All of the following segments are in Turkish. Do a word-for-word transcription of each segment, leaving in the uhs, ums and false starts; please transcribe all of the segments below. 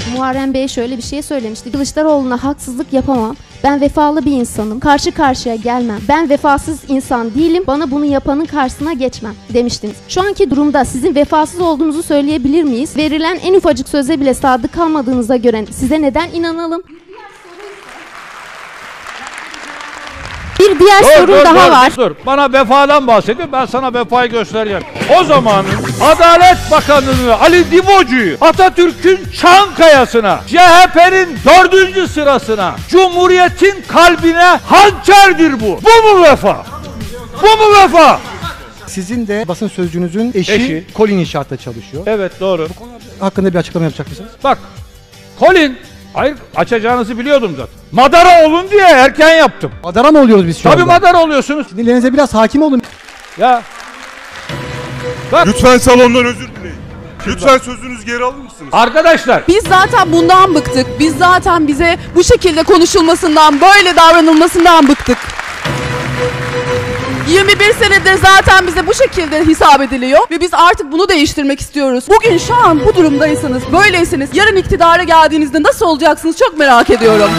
Muharrem Bey şöyle bir şey söylemişti. Kılıçdaroğlu'na haksızlık yapamam. Ben vefalı bir insanım. Karşı karşıya gelmem. Ben vefasız insan değilim. Bana bunu yapanın karşısına geçmem demiştiniz. Şu anki durumda sizin vefasız olduğunuzu söyleyebilir miyiz? Verilen en ufacık söze bile sadık kalmadığınıza göre size neden inanalım? Bir diğer dur, sorun dur, daha dur, var. Dur. Bana vefadan bahsediyor. Ben sana vefayı göstereceğim. O zamanın Adalet Bakanı'nı Ali Divocu'yu Atatürk'ün Çankaya'sına, C H P'nin dördüncü sırasına, Cumhuriyet'in kalbine hançerdir bu. Bu mu vefa? Bu mu vefa? Sizin de basın sözcüğünüzün eşi, Eşi. Colin İnşaat'ta çalışıyor. Evet, doğru. Bu konu hakkında bir açıklama yapacak mısınız? Bak, Colin, hayır açacağınızı biliyordum zaten. Madara olun diye erken yaptım. Madara mı oluyoruz biz şu Tabii anda? madara oluyorsunuz. Sinirlerinize biraz hakim olun. Ya. Bak. Lütfen salondan özür dileyin. Lütfen sözünüzü geri alır mısınız? Arkadaşlar. Biz zaten bundan bıktık. Biz zaten bize bu şekilde konuşulmasından, böyle davranılmasından bıktık. yirmi bir senedir zaten bize bu şekilde hesap ediliyor ve biz artık bunu değiştirmek istiyoruz. Bugün şu an bu durumdaysanız, böyleyseniz yarın iktidara geldiğinizde nasıl olacaksınız çok merak ediyorum.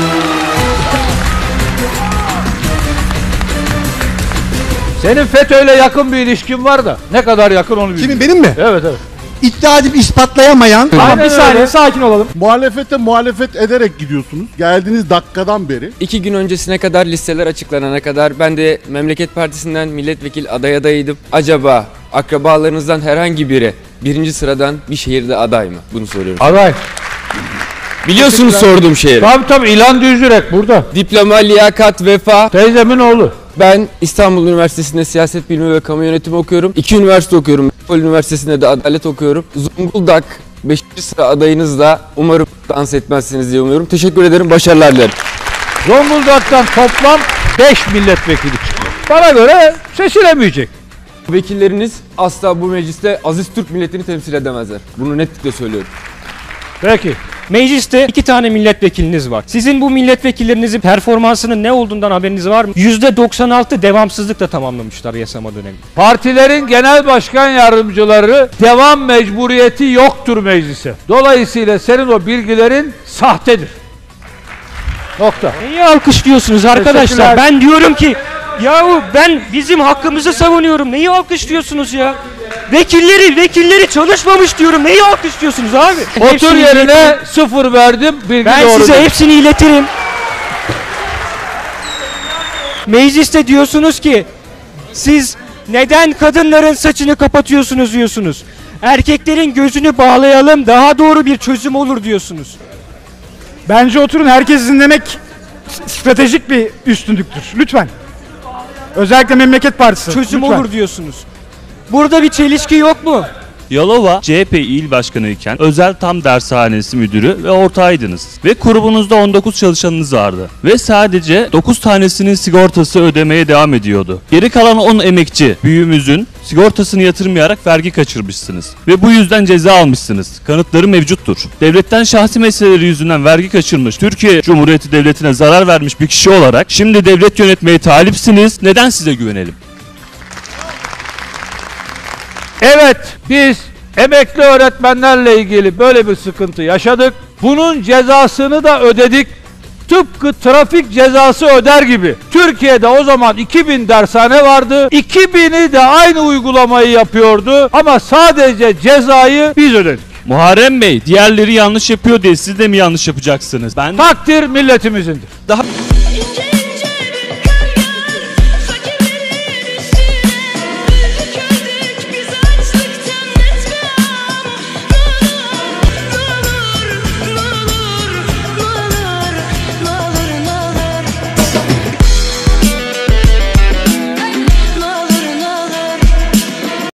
Senin FETÖ'yle yakın bir ilişkin var da ne kadar yakın onu bilmiyorum. Kimin, benim mi? Evet, evet. İddia edip ispatlayamayan... Aynen bir saniye öyle. sakin olalım. Muhalefete muhalefet ederek gidiyorsunuz. Geldiğiniz dakikadan beri. İki gün öncesine kadar listeler açıklanana kadar ben de Memleket Partisi'nden milletvekili aday adayıydım. Acaba akrabalarınızdan herhangi biri birinci sıradan bir şehirde aday mı? Bunu soruyorum. Aday. Biliyorsunuz sorduğum şehri. Tabii tabii, İlhan Düzürek burada. Diploma, liyakat, vefa. Teyzemin oğlu. Ben İstanbul Üniversitesi'nde siyaset bilimi ve kamu yönetimi okuyorum. İki üniversite okuyorum. Metropol Üniversitesi'nde de adalet okuyorum. Zonguldak beşinci sıra adayınızla umarım dans etmezsiniz diye umuyorum. Teşekkür ederim, başarılar dilerim. Zonguldak'tan toplam beş milletvekili çıkıyor. Bana göre seçilemeyecek. Vekilleriniz asla bu mecliste aziz Türk milletini temsil edemezler. Bunu netlikle söylüyorum. Peki. Mecliste iki tane milletvekiliniz var. Sizin bu milletvekillerinizin performansının ne olduğundan haberiniz var mı? yüzde doksan altı devamsızlıkla tamamlamışlar yasama dönemi. Partilerin genel başkan yardımcıları devam mecburiyeti yoktur meclise. Dolayısıyla senin o bilgilerin sahtedir. Nokta. Neyi alkışlıyorsunuz arkadaşlar? Ben diyorum ki yahu ben bizim hakkımızı savunuyorum. Neyi alkışlıyorsunuz ya? Vekilleri, vekilleri çalışmamış diyorum. Neyi alkışlıyorsunuz abi? Otur Hepsini yerine iletirim. sıfır verdim. Bilgi Ben doğru size değil. hepsini iletirim. Mecliste diyorsunuz ki siz neden kadınların saçını kapatıyorsunuz diyorsunuz. Erkeklerin gözünü bağlayalım, daha doğru bir çözüm olur diyorsunuz. Bence oturun, herkes dinlemek stratejik bir üstünlüktür. Lütfen. Özellikle Memleket Partisi. Çözüm lütfen. olur diyorsunuz. Burada bir çelişki yok mu? Yalova C H P İl Başkanı iken Özel Tam Dershanesi Müdürü ve ortağıydınız. Ve grubunuzda on dokuz çalışanınız vardı. Ve sadece dokuz tanesinin sigortası ödemeye devam ediyordu. Geri kalan on emekçi büyüğümüzün sigortasını yatırmayarak vergi kaçırmışsınız. Ve bu yüzden ceza almışsınız. Kanıtları mevcuttur. Devletten şahsi meseleleri yüzünden vergi kaçırmış, Türkiye Cumhuriyeti Devleti'ne zarar vermiş bir kişi olarak şimdi devlet yönetmeye talipsiniz. Neden size güvenelim? Evet, biz emekli öğretmenlerle ilgili böyle bir sıkıntı yaşadık. Bunun cezasını da ödedik. Tıpkı trafik cezası öder gibi. Türkiye'de o zaman iki bin dershane vardı. iki bini de aynı uygulamayı yapıyordu ama sadece cezayı biz ödedik. Muharrem Bey, diğerleri yanlış yapıyor diye siz de mi yanlış yapacaksınız? Ben Takdir milletimizindir. daha